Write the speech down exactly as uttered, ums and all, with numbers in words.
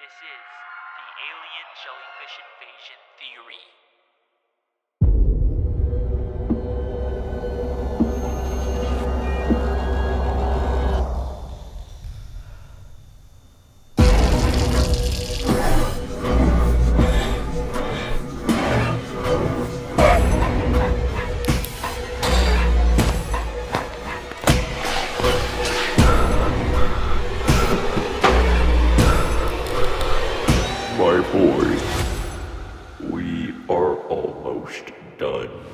This is the alien jellyfish invasion theory. My boy, we are almost done.